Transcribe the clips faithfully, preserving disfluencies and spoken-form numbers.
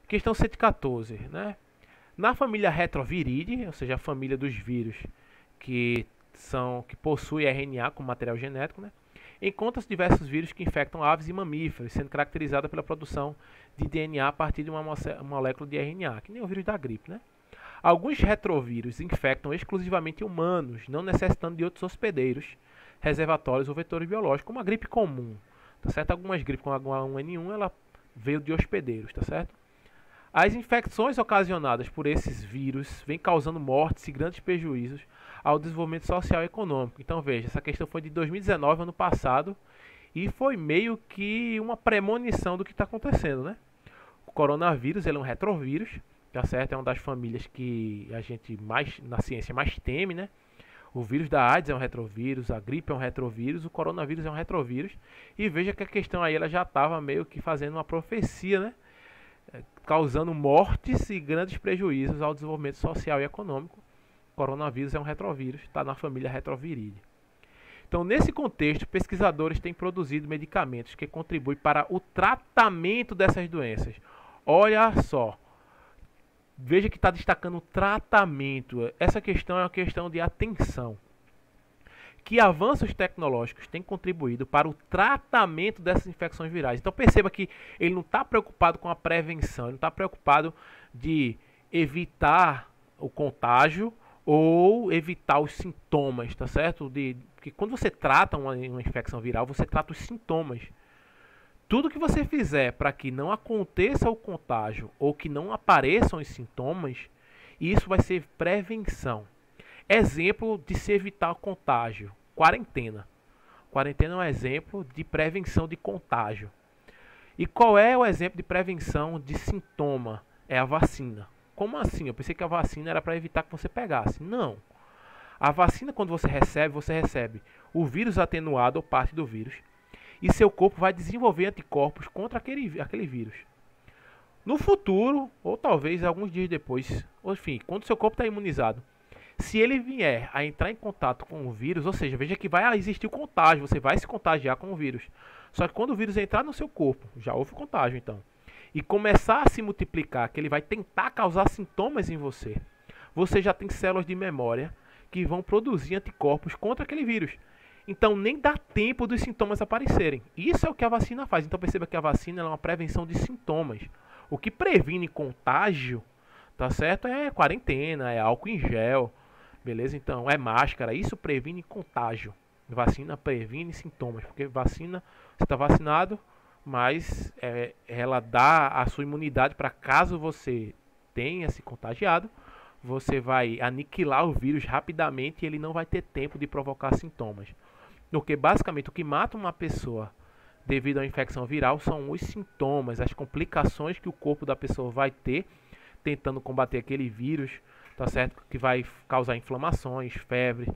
Questão cento e quatorze, né? Na família Retroviridae, ou seja, a família dos vírus que são que possui R N A como material genético, né? Encontram-se diversos vírus que infectam aves e mamíferos, sendo caracterizada pela produção de D N A a partir de uma molécula de R N A, que nem o vírus da gripe, né? Alguns retrovírus infectam exclusivamente humanos, não necessitando de outros hospedeiros, reservatórios ou vetores biológicos, como a gripe comum, tá certo? Algumas gripes como a H um N um, ela veio de hospedeiros, tá certo? As infecções ocasionadas por esses vírus vêm causando mortes e grandes prejuízos ao desenvolvimento social e econômico. Então veja, essa questão foi de dois mil e dezenove, ano passado, e foi meio que uma premonição do que está acontecendo, né? O coronavírus, ele é um retrovírus, tá certo? É uma das famílias que a gente mais, na ciência, mais teme, né? O vírus da AIDS é um retrovírus, a gripe é um retrovírus, o coronavírus é um retrovírus. E veja que a questão aí ela já estava meio que fazendo uma profecia, né? Causando mortes e grandes prejuízos ao desenvolvimento social e econômico. O coronavírus é um retrovírus, está na família Retroviridae. Então, nesse contexto, pesquisadores têm produzido medicamentos que contribuem para o tratamento dessas doenças. Olha só, veja que está destacando o tratamento. Essa questão é uma questão de atenção. Que avanços tecnológicos têm contribuído para o tratamento dessas infecções virais. Então perceba que ele não está preocupado com a prevenção, ele não está preocupado de evitar o contágio ou evitar os sintomas, tá certo? De, porque quando você trata uma, uma infecção viral, você trata os sintomas. Tudo que você fizer para que não aconteça o contágio ou que não apareçam os sintomas, isso vai ser prevenção. Exemplo de se evitar o contágio, quarentena. Quarentena é um exemplo de prevenção de contágio. E qual é o exemplo de prevenção de sintoma? É a vacina. Como assim? Eu pensei que a vacina era para evitar que você pegasse. Não. A vacina, quando você recebe, você recebe o vírus atenuado ou parte do vírus. E seu corpo vai desenvolver anticorpos contra aquele, aquele vírus. No futuro, ou talvez alguns dias depois, ou enfim, quando seu corpo está imunizado, se ele vier a entrar em contato com o vírus, ou seja, veja que vai existir o contágio, você vai se contagiar com o vírus. Só que quando o vírus entrar no seu corpo, já houve contágio então, e começar a se multiplicar, que ele vai tentar causar sintomas em você, você já tem células de memória que vão produzir anticorpos contra aquele vírus. Então nem dá tempo dos sintomas aparecerem. Isso é o que a vacina faz. Então perceba que a vacina é uma prevenção de sintomas. O que previne contágio, tá certo? É quarentena, é álcool em gel. Beleza? Então, é máscara. Isso previne contágio. Vacina previne sintomas. Porque vacina, você está vacinado, mas é, ela dá a sua imunidade para caso você tenha se contagiado, você vai aniquilar o vírus rapidamente e ele não vai ter tempo de provocar sintomas. Porque basicamente o que mata uma pessoa devido à infecção viral são os sintomas, as complicações que o corpo da pessoa vai ter tentando combater aquele vírus, tá certo? Que vai causar inflamações, febre,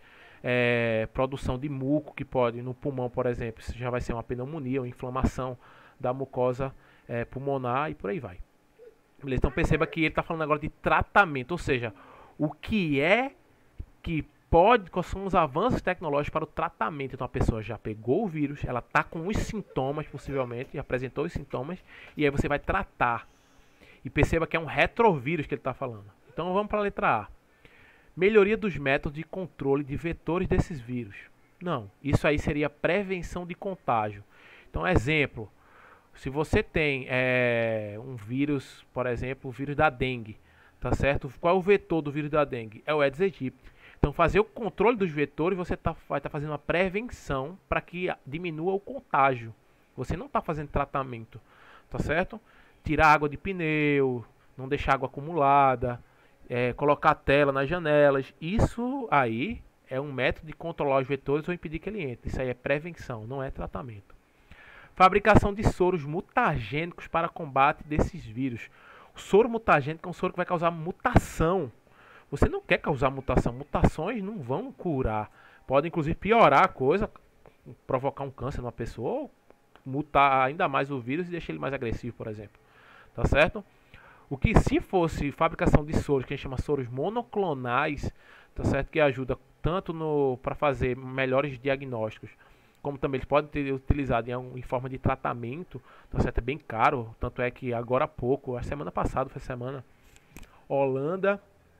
é, produção de muco, que pode, no pulmão, por exemplo, isso já vai ser uma pneumonia, uma inflamação da mucosa é, pulmonar e por aí vai. Beleza? Então perceba que ele está falando agora de tratamento, ou seja, o que é que pode, quais são os avanços tecnológicos para o tratamento. Então a pessoa já pegou o vírus, ela está com os sintomas possivelmente, apresentou os sintomas, e aí você vai tratar. E perceba que é um retrovírus que ele está falando. Então vamos para a letra A. Melhoria dos métodos de controle de vetores desses vírus. Não, isso aí seria prevenção de contágio. Então, exemplo, se você tem é, um vírus, por exemplo, o vírus da dengue, tá certo? Qual é o vetor do vírus da dengue? É o Aedes aegypti. Então, fazer o controle dos vetores, você tá, vai estar tá fazendo uma prevenção para que diminua o contágio. Você não está fazendo tratamento, tá certo? Tirar água de pneu, não deixar água acumulada, é, colocar tela nas janelas. Isso aí é um método de controlar os vetores ou impedir que ele entre. Isso aí é prevenção, não é tratamento. Fabricação de soros mutagênicos para combate desses vírus. O soro mutagênico é um soro que vai causar mutação. Você não quer causar mutação. Mutações não vão curar. Podem, inclusive, piorar a coisa, provocar um câncer numa pessoa, ou mutar ainda mais o vírus e deixar ele mais agressivo, por exemplo. Tá certo? O que se fosse fabricação de soros, que a gente chama soros monoclonais, tá certo? Que ajuda tanto no para fazer melhores diagnósticos, como também eles podem ter utilizado em, algum- em forma de tratamento, tá certo? É bem caro, tanto é que agora há pouco, a semana passada, foi semana, Holanda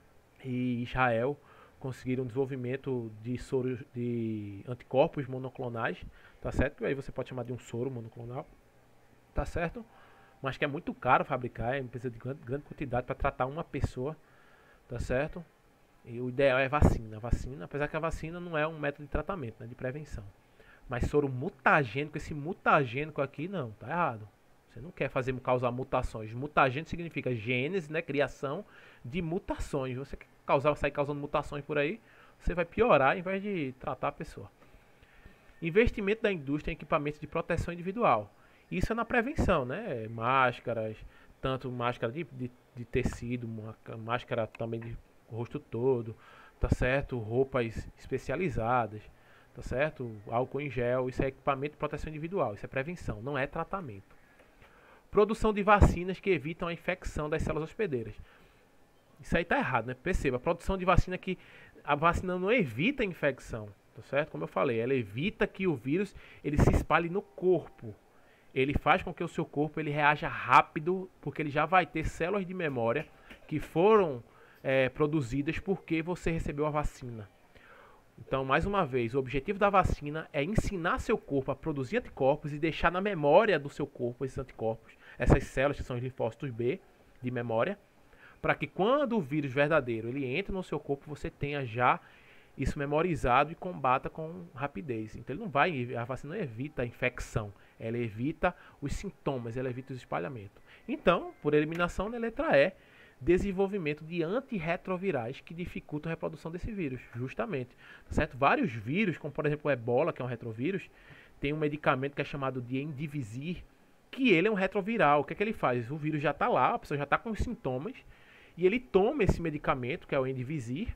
e Israel conseguiram um desenvolvimento de soro de anticorpos monoclonais, tá certo? Aí você pode chamar de um soro monoclonal, tá certo? Mas que é muito caro fabricar, é, precisa de grande, grande quantidade para tratar uma pessoa, tá certo? E o ideal é vacina. Vacina, apesar que a vacina não é um método de tratamento, né, de prevenção. Mas soro mutagênico, esse mutagênico aqui não, tá errado. Você não quer fazer causar mutações. Mutagênico significa gênese, né, criação de mutações. Você quer causar, sair causando mutações por aí, você vai piorar ao invés de tratar a pessoa. Investimento da indústria em equipamentos de proteção individual. Isso é na prevenção, né? Máscaras, tanto máscara de, de, de tecido, máscara também de rosto todo, tá certo? Roupas especializadas, tá certo? Álcool em gel, isso é equipamento de proteção individual, isso é prevenção, não é tratamento. Produção de vacinas que evitam a infecção das células hospedeiras. Isso aí tá errado, né? Perceba, a produção de vacina que a vacina não evita a infecção, tá certo? Como eu falei, ela evita que o vírus ele se espalhe no corpo. Ele faz com que o seu corpo ele reaja rápido, porque ele já vai ter células de memória que foram é, produzidas porque você recebeu a vacina. Então, mais uma vez, o objetivo da vacina é ensinar seu corpo a produzir anticorpos e deixar na memória do seu corpo esses anticorpos, essas células que são os linfócitos B de memória, para que quando o vírus verdadeiro ele entre no seu corpo, você tenha já isso memorizado e combata com rapidez. Então, ele não vai, a vacina não evita a infecção, ela evita os sintomas, ela evita o espalhamento. Então, por eliminação, na letra E, desenvolvimento de antirretrovirais que dificultam a reprodução desse vírus, justamente. Tá certo? Vários vírus, como por exemplo o Ebola, que é um retrovírus, tem um medicamento que é chamado de Endivizir, que ele é um retroviral. O que é que ele faz? O vírus já está lá, a pessoa já está com os sintomas, e ele toma esse medicamento, que é o Endivizir,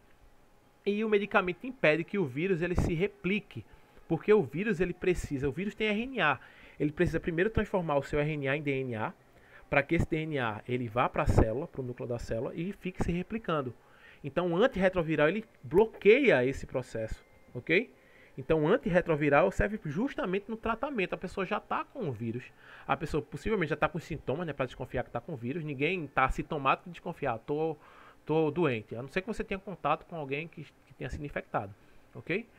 e o medicamento impede que o vírus ele se replique, porque o vírus ele precisa, o vírus tem R N A, ele precisa primeiro transformar o seu R N A em D N A, para que esse D N A ele vá para a célula, para o núcleo da célula e fique se replicando. Então o antirretroviral ele bloqueia esse processo, ok? Então o antirretroviral serve justamente no tratamento. A pessoa já está com o vírus, a pessoa possivelmente já está com sintomas, né, para desconfiar que está com o vírus. Ninguém está sintomático e desconfiar, tô, tô doente, a não ser que você tenha contato com alguém que, que tenha sido infectado, ok?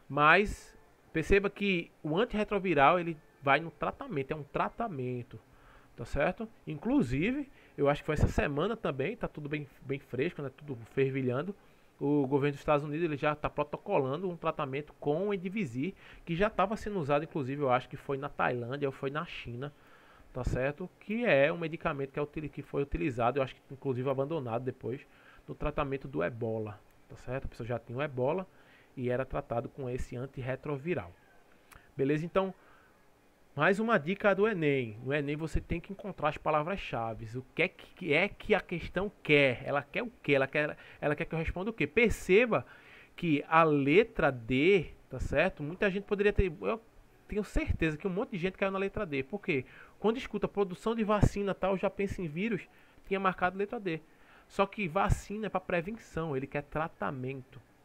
Mas perceba que o antirretroviral ele vai no tratamento, é um tratamento. Tá certo? Inclusive, eu acho que foi essa semana também, tá tudo bem, bem fresco, né? Tudo fervilhando. O governo dos Estados Unidos ele já está protocolando um tratamento com o Endivizir, que já estava sendo usado, inclusive, eu acho que foi na Tailândia ou foi na China, tá certo? Que é um medicamento que, é, que foi utilizado, eu acho que inclusive abandonado depois, no tratamento do Ebola, tá certo? A pessoa já tinha o Ebola e era tratado com esse antirretroviral. Beleza? Então, mais uma dica do Enem. No Enem você tem que encontrar as palavras-chave. O que é que, é que a questão quer? Ela quer o quê? Ela quer, ela quer que eu responda o quê? Perceba que a letra D, tá certo? Muita gente poderia ter... Eu tenho certeza que um monte de gente caiu na letra D. Por quê? Quando escuta produção de vacina tal, já pensa em vírus, tinha marcado letra D. Só que vacina é para prevenção, ele quer tratamento.